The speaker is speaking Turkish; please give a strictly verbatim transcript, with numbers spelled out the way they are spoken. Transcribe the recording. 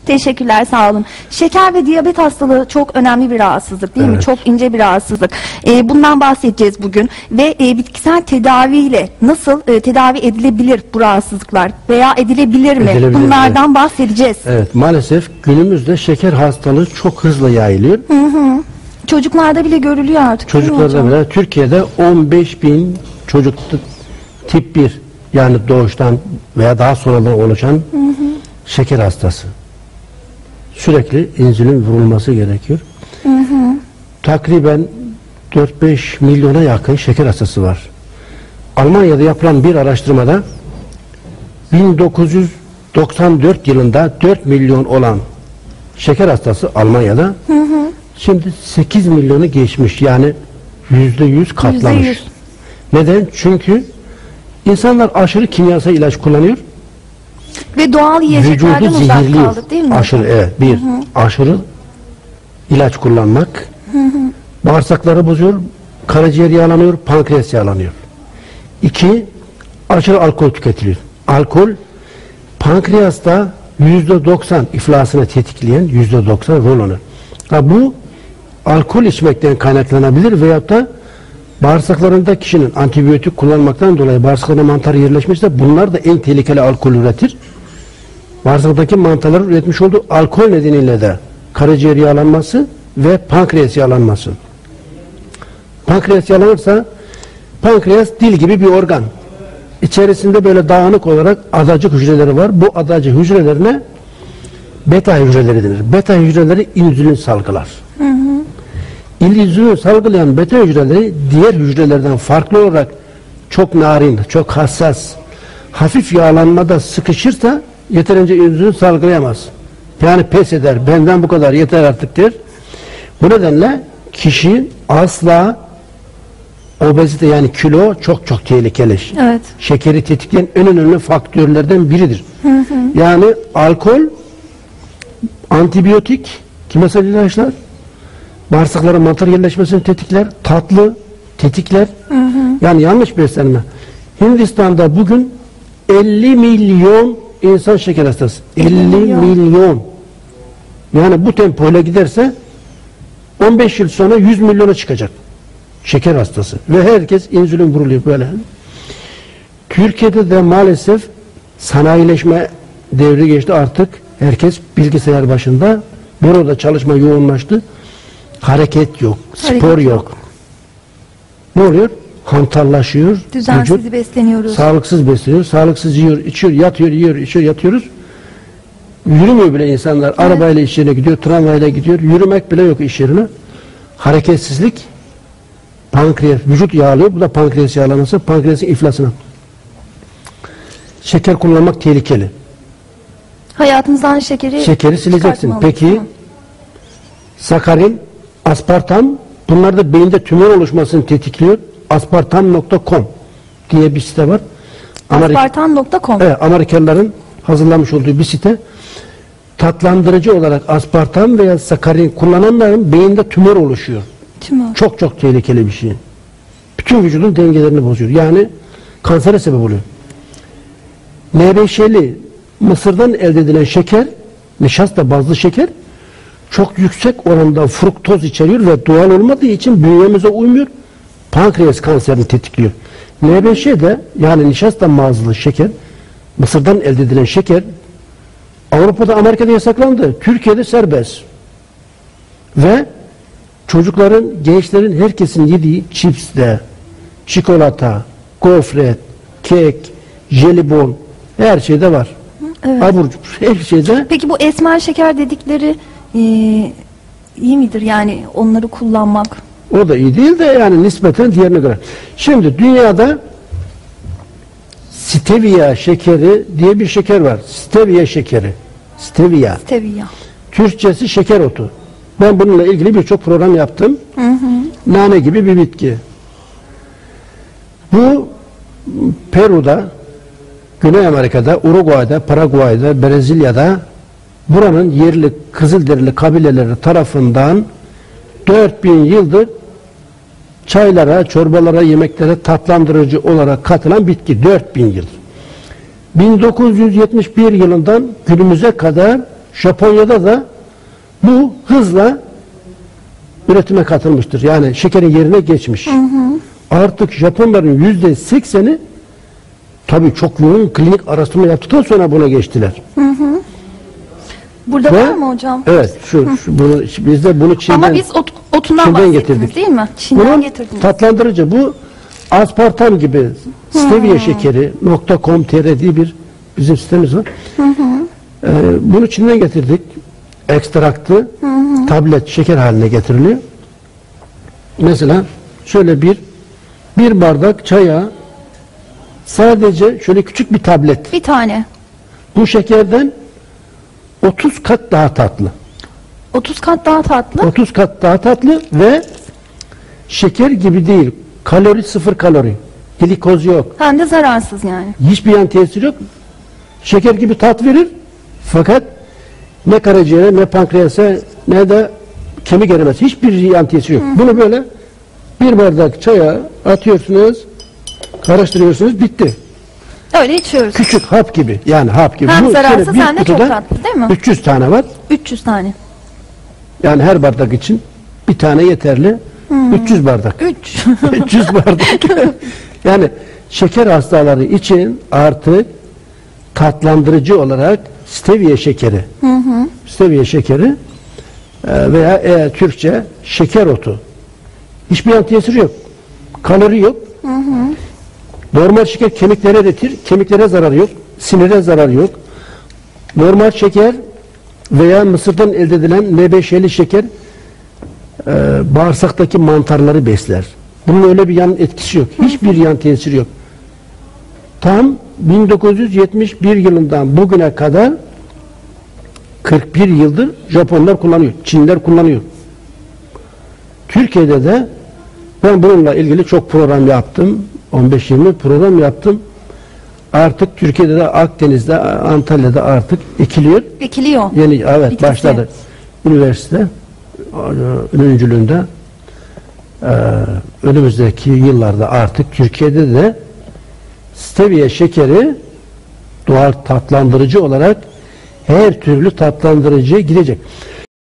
Teşekkürler, sağ olun. Şeker ve diyabet hastalığı çok önemli bir rahatsızlık değil Evet. mi? Çok ince bir rahatsızlık. Ee, bundan bahsedeceğiz bugün ve e, bitkisel tedaviyle nasıl e, tedavi edilebilir bu rahatsızlıklar veya edilebilir mi? Edilebilir, Bunlardan evet. bahsedeceğiz. Evet, maalesef günümüzde şeker hastalığı çok hızlı yayılıyor. Hı hı. Çocuklarda bile görülüyor artık. değil mi Çocuklarda hocam? bile Türkiye'de on beş bin çocuk tip bir, yani doğuştan veya daha sonradan oluşan hı hı. şeker hastası. Sürekli insülin vurulması gerekiyor. Hı hı. Takriben dört beş milyona yakın şeker hastası var. Almanya'da yapılan bir araştırmada bin dokuz yüz doksan dört yılında dört milyon olan şeker hastası Almanya'da hı hı. şimdi sekiz milyonu geçmiş, yani yüzde yüz katlamış. yüzde yüz. Neden? Çünkü insanlar aşırı kimyasal ilaç kullanıyor. Ve doğal yiyeceklerden Vücudu uzak zehirliyor. kaldık değil mi? Aşırı, evet. Bir, hı hı. aşırı ilaç kullanmak hı hı. bağırsakları bozuyor, karaciğer yağlanıyor, pankreas yağlanıyor. İki, aşırı alkol tüketiliyor. Alkol, pankreasta yüzde doksan iflasını tetikleyen yüzde doksan rol alır. Ha, bu alkol içmekten kaynaklanabilir veyahut da bağırsaklarında kişinin antibiyotik kullanmaktan dolayı bağırsaklarına mantar yerleşmişse bunlar da en tehlikeli alkol üretir. Bağırsaktaki mantarların üretmiş olduğu alkol nedeniyle de karaciğer yağlanması ve pankreas yağlanması. Pankreas yağlanırsa, pankreas dil gibi bir organ. İçerisinde böyle dağınık olarak adacık hücreleri var. Bu adacık hücrelerine beta hücreleri denir. Beta hücreleri insülin salgılar. Hı hı. İnsülin salgılayan beta hücreleri diğer hücrelerden farklı olarak çok narin, çok hassas, hafif yağlanmada sıkışırsa yeterince insülin salgılayamaz. Yani pes eder. Benden bu kadar yeter artık der. Bu nedenle kişi asla obezite, yani kilo çok çok tehlikeli. Evet. Şekeri tetikleyen en önemli faktörlerden biridir. Hı hı. Yani alkol, antibiyotik, kimyasal ilaçlar, bağırsaklara mantar yerleşmesini tetikler, tatlı tetikler. Hı hı. Yani yanlış beslenme. Hindistan'da bugün elli milyon insan şeker hastası. elli milyon. milyon. Yani bu tempoyla giderse on beş yıl sonra yüz milyona çıkacak şeker hastası. Ve herkes insülin vuruluyor böyle. Türkiye'de de maalesef sanayileşme devri geçti artık. Herkes bilgisayar başında. Burada çalışma yoğunlaştı. Hareket yok, Hareket spor yok. yok. Ne oluyor? Hantallaşıyor. Düzensiz vücut, besleniyoruz. sağlıksız besleniyor, sağlıksız yiyor, içiyor, yatıyor, yiyor, içiyor, yatıyoruz. Yürümüyor bile insanlar. Evet. Arabayla iş yerine gidiyor, tramvayla gidiyor. Yürümek bile yok iş yerine. Hareketsizlik, pankreas, vücut yağlıyor. Bu da pankreas yağlaması, pankreasın iflasına. Şeker kullanmak tehlikeli. Hayatımızdan şekeri Şekeri sileceksin. çıkartmalıyız. Peki, sakarin, aspartam, bunlar da beyinde tümör oluşmasını tetikliyor. aspartam nokta com diye bir site var. aspartam nokta com. Evet, Amerikalıların hazırlamış olduğu bir site. Tatlandırıcı olarak aspartam veya sakarin kullananların beyinde tümör oluşuyor. Tümör. Çok çok tehlikeli bir şey. Bütün vücudun dengelerini bozuyor. Yani kansere sebep oluyor. N B Ş'li Mısır'dan elde edilen şeker, nişasta bazlı şeker, çok yüksek oranda fruktoz içeriyor ve doğal olmadığı için bünyemize uymuyor. Pankreas kanserini tetikliyor. N B Ş de, yani nişasta bazlı şeker, Mısır'dan elde edilen şeker Avrupa'da, Amerika'da yasaklandı. Türkiye'de serbest. Ve çocukların, gençlerin, herkesin yediği çipste, çikolata, gofret, kek, jelibon, her şeyde var. Evet. Abur cubur, her şeyde. Peki bu esmer şeker dedikleri e, iyi midir yani onları kullanmak? O da iyi değil de yani nispeten diğerine göre. Şimdi dünyada stevia şekeri diye bir şeker var. Stevia şekeri. Stevia. Stevia. Türkçesi şeker otu. Ben bununla ilgili birçok program yaptım. Hı hı. Nane gibi bir bitki. Bu Peru'da, Güney Amerika'da, Uruguay'da, Paraguay'da, Brezilya'da buranın yerli Kızılderili kabileleri tarafından dört bin yıldır çaylara, çorbalara, yemeklere tatlandırıcı olarak katılan bitki. dört bin yıl. bin dokuz yüz yetmiş bir yılından günümüze kadar Japonya'da da bu hızla üretime katılmıştır. Yani şekerin yerine geçmiş. Hı hı. Artık Japonların yüzde sekseni tabii çok yoğun klinik araştırma yaptıktan sonra buna geçtiler. Hı hı. Burada Ve, var mı hocam? Evet. Şu, şu bunu, biz de bunu Çin'den, Ama biz ot, otundan Çin'den bahsettiniz getirdik. değil mi? Çin'den Bunun getirdiniz. tatlandırıcı. Bu aspartam gibi stevia şekeri .com nokta tr diye bir bizim sistemimiz var. Hı hı. Ee, bunu Çin'den getirdik. Ekstraktı hı hı. tablet şeker haline getiriliyor. Mesela şöyle bir bir bardak çaya sadece şöyle küçük bir tablet. Bir tane. Bu şekerden otuz kat daha tatlı. otuz kat daha tatlı. otuz kat daha tatlı ve şeker gibi değil. Kalori sıfır kalori. Glikoz yok. Hem de zararsız yani. Hiçbir yan tesir yok. Şeker gibi tat verir. Fakat ne karaciğere, ne pankreasa, ne de kemik erimesi. Hiçbir yan tesir yok. Hı. Bunu böyle bir bardak çaya atıyorsunuz, karıştırıyorsunuz, bitti. Öyle içiyoruz. Küçük hap gibi. Yani hap gibi. Hem Bu zararsız şöyle bir hem de çok kutuda tatlı değil mi? üç yüz tane var. üç yüz tane. Yani her bardak için bir tane yeterli. Hmm. üç yüz bardak. üç. üç yüz bardak. Yani şeker hastaları için artık tatlandırıcı olarak stevia şekeri. Hı hı. Stevia şekeri veya eğer Türkçe şeker otu. Hiçbir yan tesiri yok. Kalori yok. Hı hı. Normal şeker kemiklere eretir. Kemiklere zararı yok. Sinire zararı yok. Normal şeker veya mısırdan elde edilen nebeşeli şeker e, bağırsaktaki mantarları besler. Bunun öyle bir yan etkisi yok. Hiçbir yan tesiri yok. Tam bin dokuz yüz yetmiş bir yılından bugüne kadar kırk bir yıldır Japonlar kullanıyor. Çinliler kullanıyor. Türkiye'de de ben bununla ilgili çok program yaptım. on beş yirmi program yaptım. Artık Türkiye'de de Akdeniz'de, Antalya'da artık ekiliyor. Ekiliyor. Yeni evet Bitkisi. başladı. Üniversite öncülüğünde e, önümüzdeki yıllarda artık Türkiye'de de stevia şekeri doğal tatlandırıcı olarak her türlü tatlandırıcıya gidecek.